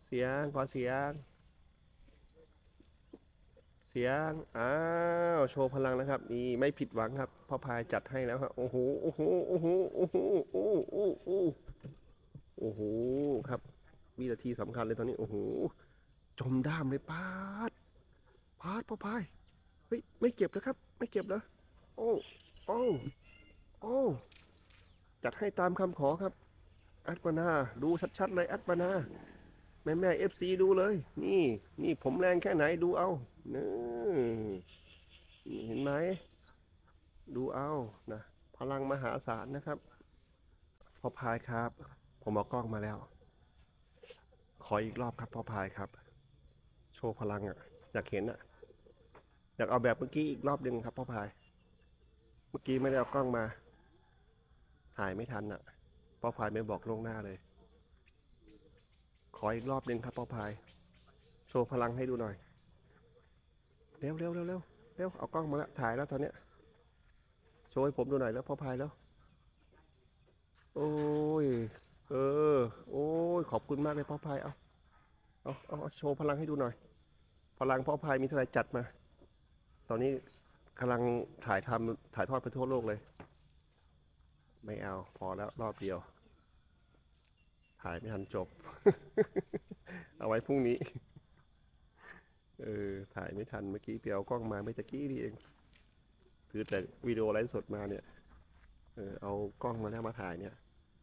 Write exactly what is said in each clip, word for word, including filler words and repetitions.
เสียงขอเสียงเสียงอ้าวโชว์พลังนะครับนี่ไม่ผิดหวังครับพ่อพายจัดให้แล้วครับโอ้โหโอ้โหโอ้โหโอ้โหโอ้โหโอ้โหโอ้โหครับวินาทีสำคัญเลยตอนนี้โอ้โหจมด้ามเลยปาดปาดพ่อพายเฮ้ยไม่เก็บแล้วครับไม่เก็บแล้วโอ้โอ้โอ้จัดให้ตามคำขอครับอัปปนาดูชัดๆเลยอัปปนาแม่แม่เอฟซีดูเลยนี่นี่ผมแรงแค่ไหนดูเอานี่เห็นไหมดูเอานะพลังมหาศาลนะครับพ่อพายครับผมเอากล้องมาแล้วขออีกรอบครับพ่อพายครับโชว์พลังอ่ะอยากเห็นอ่ะอยากเอาแบบเมื่อกี้อีกรอบหนึ่งครับพ่อพายเมื่อกี้ไม่ได้เอากล้องมาถ่ายไม่ทันอ่ะพ่อพายไม่บอกล่วงหน้าเลยขออีกรอบหนึ่งครับพ่อพายโชว์พลังให้ดูหน่อยเร็วเร็วเร็วเร็วเร็วเอากล้องมาแล้วถ่ายแล้วตอนเนี้ยโชว์ให้ผมดูหน่อยแล้วพ่อพายแล้วโอ้ยเออโอ้ยขอบคุณมากเลยพ่อพายเอาเอาเอาโชว์พลังให้ดูหน่อยพลังพ่อพายมีเท่าไหร่จัดมาตอนนี้กำลังถ่ายทำถ่ายทอดไปทั่วโลกเลยไม่เอาพอแล้วรอบเดียวถ่ายไม่ทันจบเอาไว้พรุ่งนี้เออถ่ายไม่ทันเมื่อกี้เปียวกล้องมาไม่ตะกี้นี่เองคือแต่วิดีโอไลฟ์สดมาเนี่ยเออเอากล้องมาแล้วมาถ่ายเนี่ย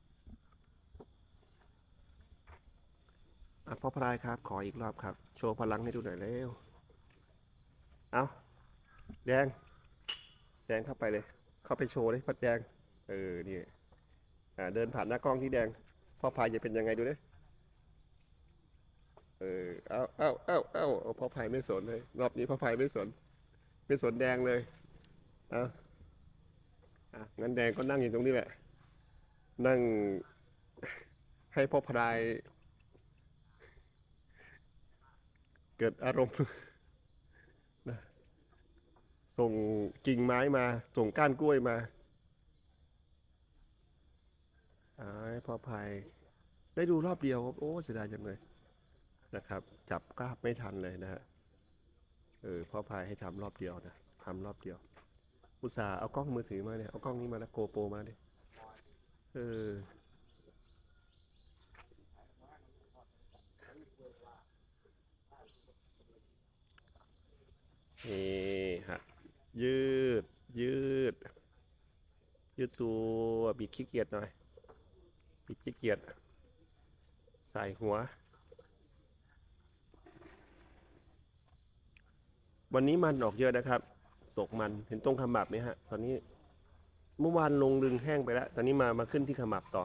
อ่ะพ่อพายครับขออีกรอบครับโชว์พลังให้ดูหน่อยเร็วเอาแดงแดงเข้าไปเลยเข้าไปโชว์เลยพัดแดงเออนี่อ่าเดินผ่านหน้ากล้องที่แดงพ่อพายจะเป็นยังไงดูดิเออเอาเอาเอาเอาเอาพ่อพายไม่สนเลยรอบนี้พ่อพายไม่สนไม่สนแดงเลยเอาอ่ะงั้นแดงก็นั่งอยู่ตรงนี้แหละนั่งให้พ่อพายเกิดอารมณ์นะส่งกิ่งไม้มาส่งก้านกล้วยมาอ่าให้พ่อพายได้ดูรอบเดียวครับโอ้เสียดายจังเลยนะครับจับกราฟไม่ทันเลยนะฮะเออพ่อพายให้ทำรอบเดียวนะทำรอบเดียวอุตส่าห์เอากล้องมือถือมาเนี่ยเอากล้องนี้มาแล้วโกโปรมาเนี่ยเออนี่ฮะยืดยืดยืดตัวบิดขี้เกียจหน่อยบิดขี้เกียจใส่หัววันนี้มันออกเยอะนะครับตกมันเห็นตรงขมับไหมฮะตอนนี้เมื่อวานลงดึงแห้งไปแล้วตอนนี้มามาขึ้นที่ขมับต่อ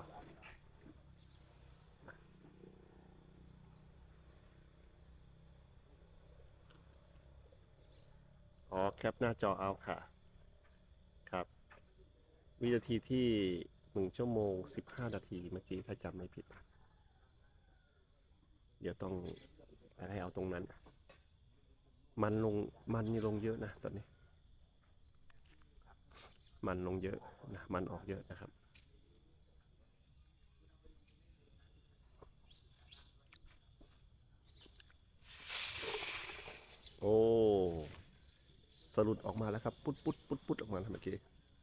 อ๋อแคปหน้าจอเอาค่ะครับวินาทีที่หนึ่งชั่วโมงสิบห้านาทีเมื่อกี้ถ้าจำไม่ผิดเดี๋ยวต้องให้เอาตรงนั้นมันลงมันนี่ลงเยอะนะตอนนี้มันลงเยอะนะมันออกเยอะนะครับโอ้สรุดออกมาแล้วครับปุ๊ดปุ๊ดปุ๊ดปุ๊ดออกมาแล้วเมื่อกี้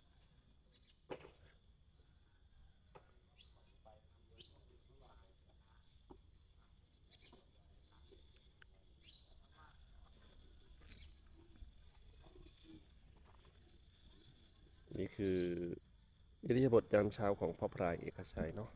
นี่คืออิริยาบถยามเช้าของพ่อพรายเอกชัยเนาะ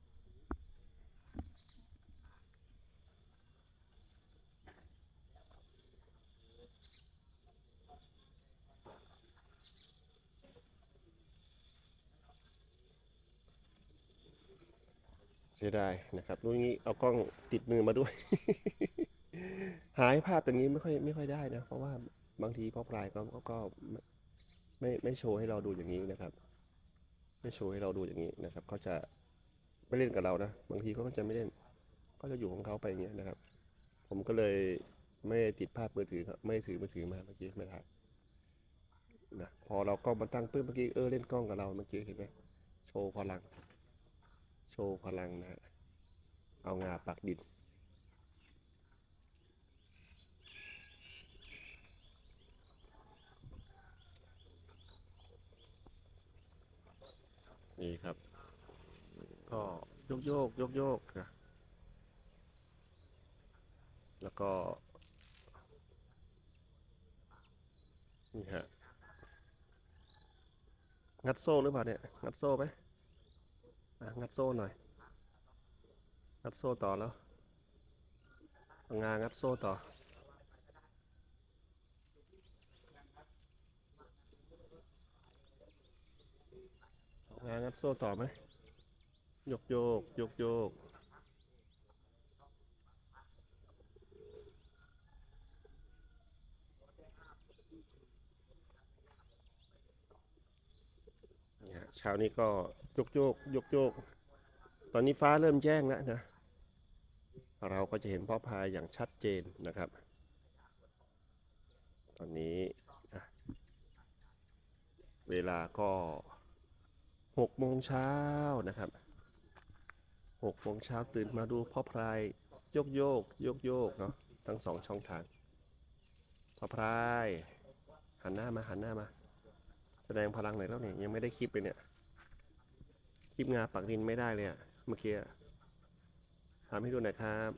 เสียดายนะครับรู้งี้เอากล้องติดมือมาด้วยหายภาพอย่างนี้ไม่ค่อยไม่ค่อยได้นะเพราะว่าบางทีพ่อพรายก็ก็ไม่ไม่โชว์ให้เราดูอย่างนี้นะครับไม่โชว์ให้เราดูอย่างนี้นะครับเขาจะไม่เล่นกับเรานะบางทีเขาก็จะไม่เล่นก็จะอยู่ของเขาไปอย่างเงี้ยนะครับผมก็เลยไม่ติดภาพมือถือครับไม่ถือมือถือมาเมื่อกี้ไม่ถ่ายนะพอเรากล้องมาตั้งปุ๊บเมื่อกี้เออเล่นกล้องกับเราเมื่อกี้เห็นไหมโชว์พลังโชว์พลังนะเอางาปักดินก็โยกโยกโยกโยกนะแล้วก็นี่ฮะงัดโซ่หรือเปล่าเนี่ยงัดโซ่ไหมอ่ะงัดโซ่หน่อยงัดโซ่ต่อแล้วงางัดโซ่ต่องางัดโซ่ต่อไหมโยกโยกโยกโยกเนี่ยเช้านี้ก็โยกโยกโยกโยกตอนนี้ฟ้าเริ่มแจ้งแล้วนะเราก็จะเห็นพ่อพายอย่างชัดเจนนะครับตอนนี้อ่ะเวลาก็หกโมงเช้านะครับหกโมงเช้าตื่นมาดูพ่อพายโยกโยกโยกโยกเนาะทั้งสองช่องทางพ่อพายหันหน้ามาหันหน้ามาแสดงพลังหน่อยแล้วเนี่ยยังไม่ได้คลิปเลยเนี่ยคลิปงาปักดินไม่ได้เลยอะเมื่อกี้ทำให้ดูหน่อยครับ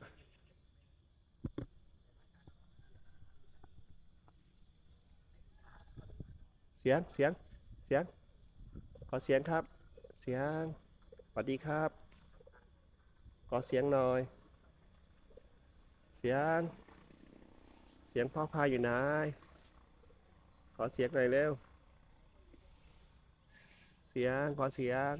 เสียงเสียงเสียงขอเสียงครับเสียงสวัสดีครับขอเสียงหน่อยเสียงเสียงพ่อพายอยู่ไหนขอเสียงหน่อยเร็วเสียงขอเสียง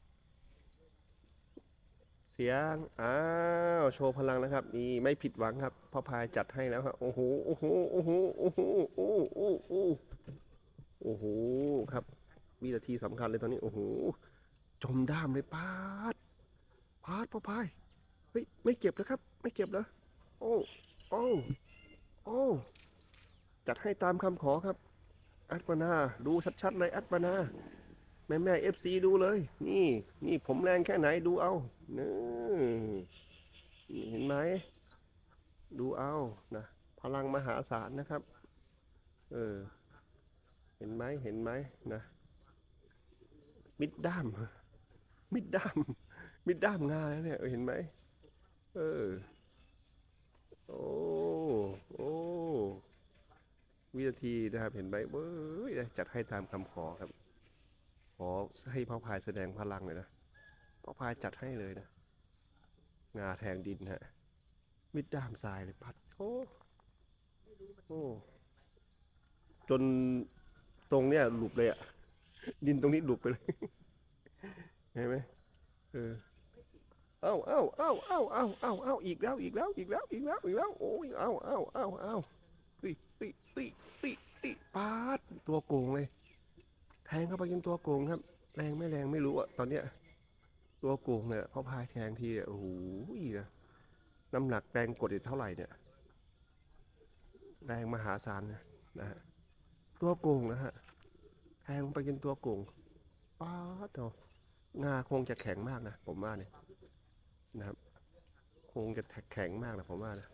เสียงอ้าวโชว์พลังนะครับนี่ไม่ผิดหวังครับพ่อพายจัดให้แล้วครับโอ้โหโอ้โหโอ้โหโอ้โหโอ้โหโอ้โหโอ้โหครับวินาทีสำคัญเลยตอนนี้โอ้โหจมด้ามเลยปาดปาดพ่อพายเฮ้ยไม่เก็บนะครับไม่เก็บเหรอโอ้โอ้โอ้จัดให้ตามคำขอครับอัตมานาดูชัดๆเลยอัตมานาแม่แม่เอฟซีดูเลยนี่นี่ผมแรงแค่ไหนดูเอานี่เห็นไหมดูเอานะพลังมหาศาลนะครับเออเห็นไหมเห็นไหมนะมิดด้ามมิดด้ามมิดด้ามงาแล้วเนี่ยเห็นไหมเออโอ้โอ้วินาทีนะครับเห็นไหมเว้ยจัดให้ตามคำขอครับขอให้พ่อพายแสดงพลังเลยนะพ่อพายจัดให้เลยนะงาแทงดินฮะมิดด้ามทรายเลยปัดโอ้โอ้จนตรงเนี้ยหลุดเลยอะดินตรงนี้หลุดไปเลยเห็นไหมเออเอ้าเอ้าเอ้าเอ้าเอ้าเอ้าเอ้าอีกแล้วอีกแล้วอีกแล้วอีกแล้วอีกแล้วโอ้ยเอ้าเอ้าเอ้าเอ้าติติติติติปาดตัวโกงเลยแทงเข้าไปจนตัวโกงครับแรงไม่แรงไม่รู้อะตอนเนี้ยตัวโกงเนี่ยเขาพายแทงทีโอ้โหน้ำหนักแรงกดอยู่เท่าไหร่เนี่ยแรงมหาศาลนะนะฮะตัวโกงนะฮะแทงไปจนตัวโกงป๊าดเอางาคงจะแข็งมากนะผมว่าเนี่ยนะครับคงจะแข็งมากนะผมว่านะ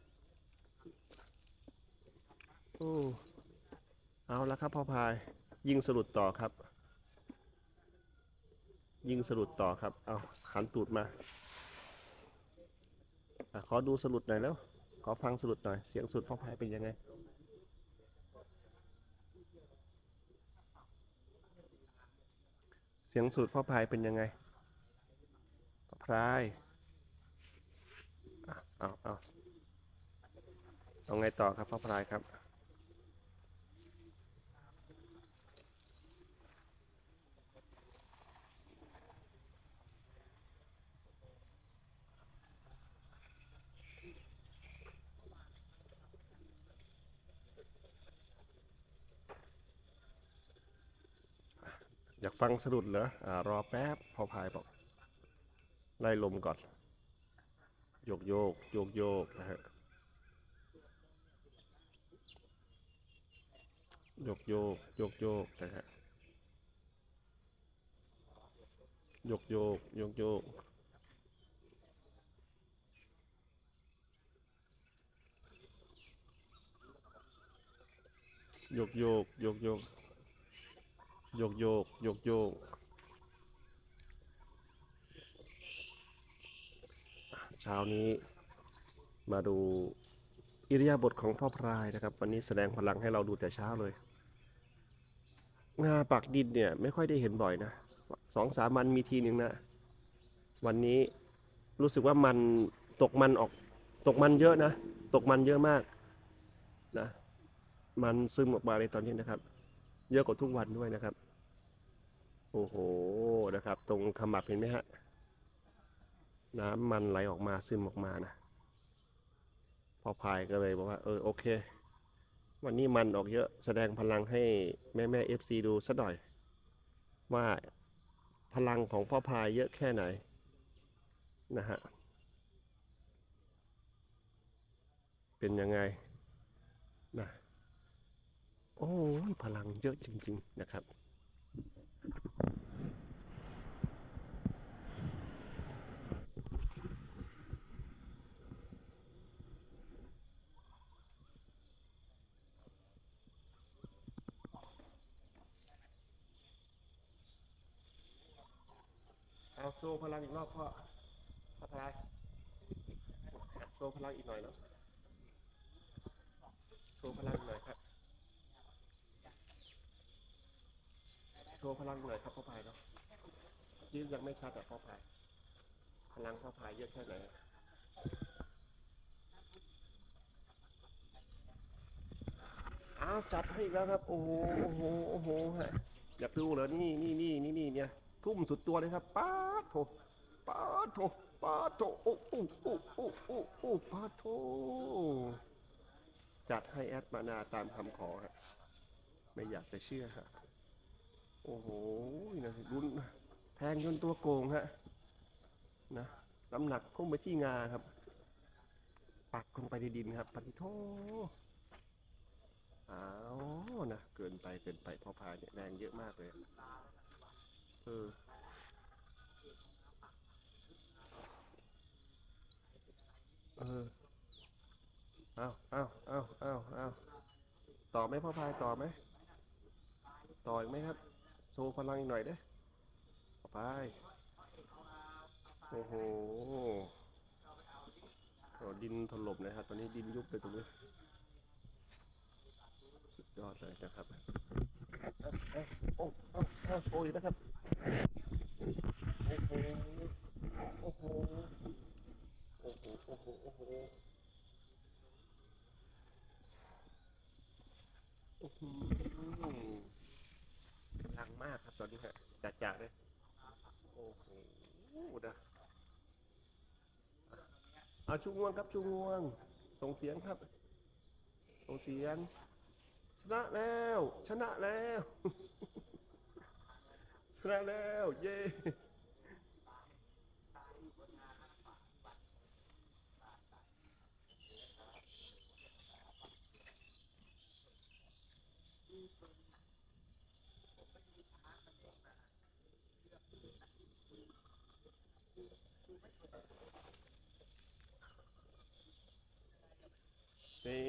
โอ้เอาละครับพ่อพายยิงสลุดต่อครับยิงสลุดต่อครับเอาหันตูดมาอะขอดูสลุดหน่อยแล้วขอฟังสลุดหน่อยเสียงสลุดพ่อพายเป็นยังไงเสียงสลุดพ่อพายเป็นยังไงพ่อพายเอาเอาเอาไงต่อครับพ่อพายครับอยากฟังสลุดเหรออ่ารอแป๊บพ่อพายบอกไล่ลมก่อนโยกโยกโยกโยกนะฮะโยกโยกโยกโยกนะฮะโยกโยกโยกโยกโยกโยกโยกโยกโยกโยกโยกโยกช้านี้มาดูอิริยาบถของพ่อพรายนะครับวันนี้แสดงพลังให้เราดูแต่เช้าเลยงาปักดินเนี่ยไม่ค่อยได้เห็นบ่อยนะสองสามวันมีทีหนึ่งนะวันนี้รู้สึกว่ามันตกมันออกตกมันเยอะนะตกมันเยอะมากนะมันซึมออกมาเลยตอนนี้นะครับเยอะกว่าทุกวันด้วยนะครับโอ้โหนะครับตรงขมับเห็นไหมฮะน้ำมันไหลออกมาซึมออกมานะพอพายก็เลยบอกว่าเออโอเควันนี้มันออกเยอะแสดงพลังให้แม่แม่เอฟซีดูสักหน่อยว่าพลังของพ่อพายเยอะแค่ไหนนะฮะเป็นยังไงนะโอ้ยพลังเยอะจริงๆนะครับเอาโซ่พลังอีกรอบพ่อพ่อพายโซ่พลังอีกหน่อยเนาะโซ่พลังหน่อยครับโชว์พลังหน่อยครับพ่อพายเนาะยืนยังไม่ชัดอ่ะพ่อพายพลังพ่อพายเยอะแค่ไหนอ้าวจัดให้อีกแล้วครับโอ้โหโอ้โหโอ้โหฮะอยากดูเหรอนี่นี่นี่นี่นี่เนี่ยทุ่มสุดตัวเลยครับป้าโถป้าโถป้าโถโอ้โอ้โอ้โอ้โอ้โอ้ป้าโถจัดให้แอดมานาตามคำขอฮะไม่อยากจะเชื่อฮะโอ้โหนะรุนแทงจนตัวโกงฮะนะน้ำหนักพุ่งไปที่งาครับปักลงไปในดินครับปฏิโทอ้าวนะเกินไปเกินไปพ่อพายเนี่ยแรงเยอะมากเลยเออเออเอาเอาเอาเอาเอาต่อไหมพ่อพายต่อไหมต่ออีกไหมครับโชว์พลังอีกหน่อยเด้พ่อพายโอ้โหดินถล่มนะครับตอนนี้ดินยุบเลยตรงนี้สุดยอดเลยนะครับโอ้โอ้โอ้โอ้ยนะครับโอ้โหโอ้โหโอ้โหโอ้โหโอ้โหกำลังมากครับตอนนี้ฮะจัดจ่าเลยโอ้โหนะเอาชูงวงครับชูงวงส่งเสียงครับส่งเสียงชนะแล้วชนะแล้วชนะแล้วเย้นี่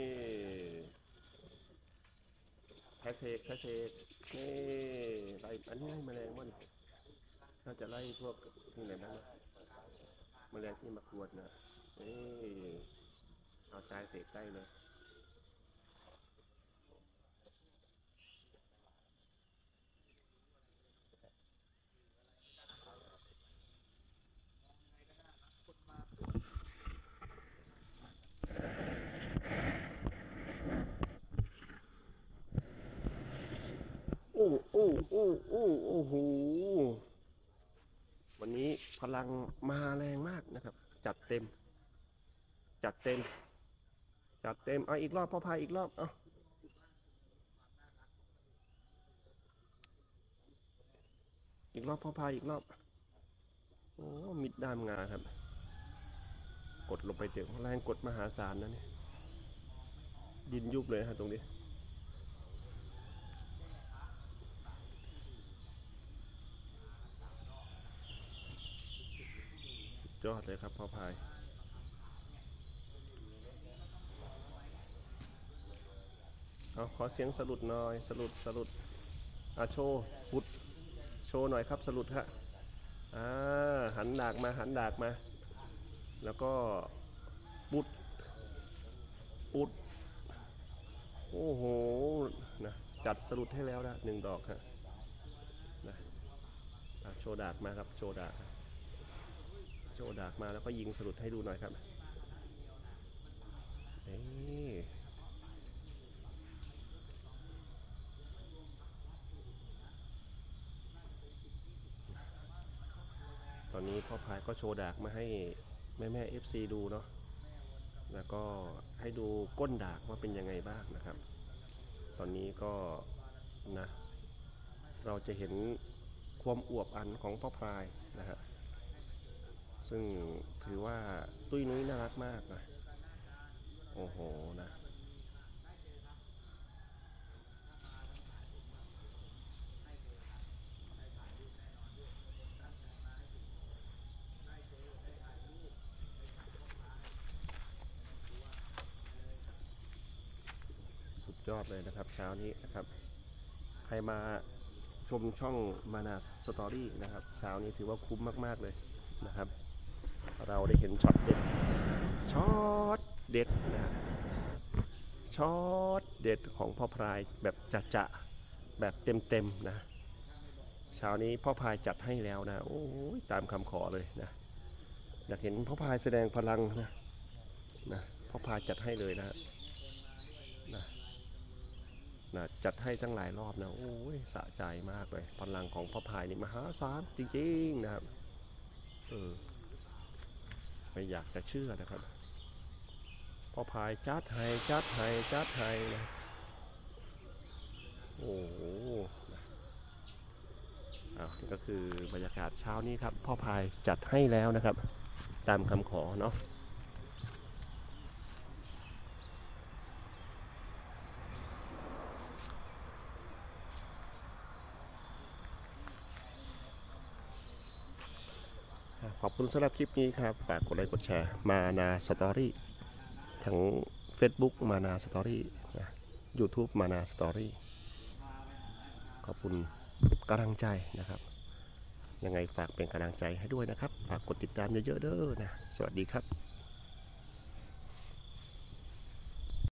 ใช้เสกใช้เสกนี่ไล่อันนี้ให้แมลงมันเราจะไล่พวกที่ไหนบ้างแมลงที่มากวนนะนี่เอาทรายเสกได้เลยโอ้โอ้โอ้โอ้โอ้โหวันนี้พลังมาแรงมากนะครับจัดเต็มจัดเต็มจัดเต็มเอาอีกรอบพ่อพายอีกรอบเอาอีกรอบพ่อพายอีกรอบโอ้มิดด้ามงาครับกดลงไปเจอแรงกดมหาศาลนะนี่ดินยุบเลยฮะตรงนี้ยอดเลยครับพ่อพายเอาขอเสียงสลุดหน่อยสลุดสลุดอาโชว์พุดโชว์หน่อยครับสลุดฮะอ่าหันดากมาหันดากมาแล้วก็ปุดปุดโอ้โหนะจัดสรุปให้แล้วนะหนึ่งดอกฮะนะโชว์ดากมาครับโชว์ดากโชว์ดากมาแล้วก็ยิงสรุปให้ดูหน่อยครับนี่ตอนนี้พ่อพายก็โชว์ดากมาให้แม่แม่ เอฟ ซี ดูเนาะแล้วก็ให้ดูก้นดากว่าเป็นยังไงบ้างนะครับ ตอนนี้ก็นะเราจะเห็นความอวบอันของพ่อพายนะฮะซึ่งถือว่าตุ้ยนุ้ยน่ารักมากนะโอ้โหนะสุดยอดเลยนะครับเช้านี้นะครับใครมาชมช่องมานาสตอรี่นะครับเช้านี้ถือว่าคุ้มมากๆเลยนะครับเราได้เห็นช็อตเด็ดช็อตเด็ดนะช็อตเด็ดของพ่อพายแบบจะจะแบบเต็มๆนะเช้านี้พ่อพายจัดให้แล้วนะโอ้ยตามคำขอเลยนะอยากเห็นพ่อพายแสดงพลังนะนะพ่อพายจัดให้เลยนะนะนะจัดให้ตั้งหลายรอบนะโอ้ยสะใจมากเลยพลังของพ่อพายนี่มหาศาลจริงๆนะครับเออไม่อยากจะเชื่อนะครับพ่อพายจัดให้จัดให้จัดให้นะโอ้โหอ่ะนี่ก็คือบรรยากาศเช้านี้ครับพ่อพายจัดให้แล้วนะครับตามคำขอเนาะขอบคุณสำหรับคลิปนี้ครับฝากกดไลค์กดแชร์มานาสตอรี่ทั้ง Facebook มานาสตอรี่นะ YouTube มานาสตอรี่ขอบคุณกำลังใจนะครับยังไงฝากเป็นกำลังใจให้ด้วยนะครับฝากกดติดตามเยอะๆเด้อนะสวัสดีครับ